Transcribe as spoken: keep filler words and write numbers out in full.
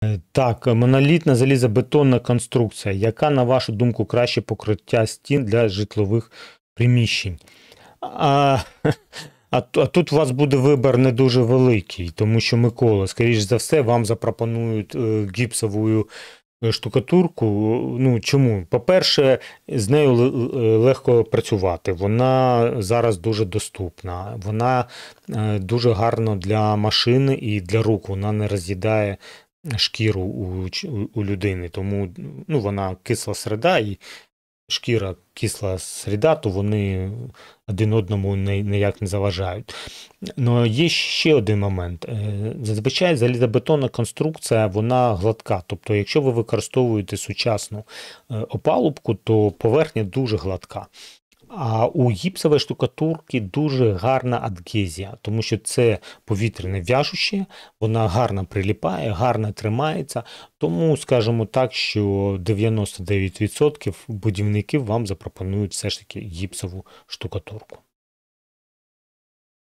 Так, монолітна залізобетонна конструкція. Яка, на вашу думку, краще покриття стін для житлових приміщень? А, а, а тут у вас буде вибір не дуже великий, тому що, Микола, скоріш за все, вам запропонують е, гіпсову штукатурку. Ну, чому? По-перше, з нею легко працювати. Вона зараз дуже доступна. Вона е, дуже гарна для машини і для рук. Вона не роз'їдає шкіру у, у людини, тому ну, вона кисла середа і шкіра кисла середа, то вони один одному ніяк не заважають. Но є ще один момент. Зазвичай залізобетонна конструкція, вона гладка. Тобто, якщо ви використовуєте сучасну опалубку, то поверхня дуже гладка. А у гіпсової штукатурки дуже гарна адгезія, тому що це повітряне в'яжуще, вона гарно приліпає, гарно тримається. Тому, скажімо так, що дев'яносто дев'ять відсотків будівників вам запропонують все ж таки гіпсову штукатурку.